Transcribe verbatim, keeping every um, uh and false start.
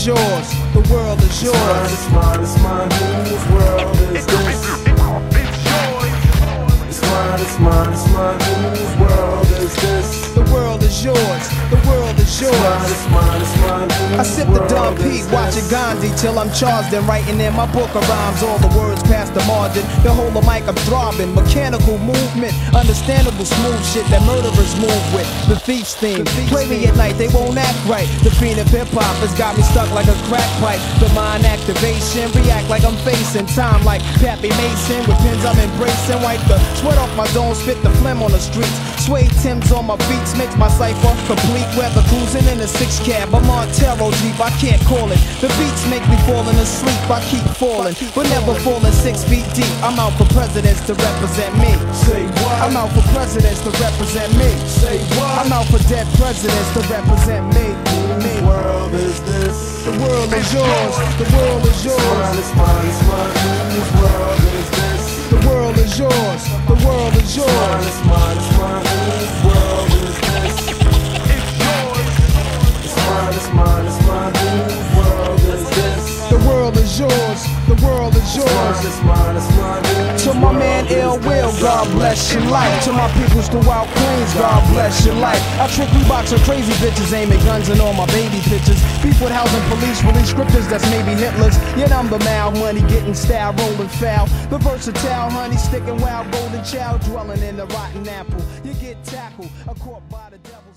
yours, the world is yours. It's mine, it's mine, it's mine. Whose world is this? It's mine, it's mine, it's mine. Whose world is this? The world is yours, the world is yours. It's mine, it's mine, it's mine. I sip the Don Pete, watching Gandhi till I'm charged and writing in my book of rhymes. All the words past the margin, the whole of mic I'm throbbing. Mechanical movement, understandable smooth shit that murderers move with. The thief's theme, play me at night, they won't act right. The fiend of hip hop has got me stuck like a crack pipe. The mind activation, react like I'm facing time like Pappy Mason. With pins I'm embracing, wipe the sweat off my dome, spit the phlegm on the streets. Suede Timbs on my beats makes my cipher complete. Weather cruising in a six cab, I'm on Montero Jeep, I can't call it. The beats make me falling asleep, I keep falling, but never falling six feet deep. I'm out for presidents to represent me. Say what? I'm out for presidents to represent me. Say what? I'm out for dead presidents to represent me. Whose world is this? The world is yours, the world is yours. It's mine, it's mine, it's mine. Whose world is this? The world is yours, the world is yours. It's mine, it's mine, it's mine. Whose world is this? It's mine, it's mine, it's mine. Whose world is this? The world is yours, the world is yours. It's mine, it's mine, it's To my man Ill Will, God bless your life. To my peoples throughout Queens, God bless your life. I trick we box of crazy bitches, aiming guns and all my baby pictures. Beef with housing police, release scriptures that's maybe Hitler's. Yet I'm the mal, money getting style, rolling foul. The versatile honey, sticking wild, golden child, dwelling in the rotten apple. You get tackled, a caught by the devil.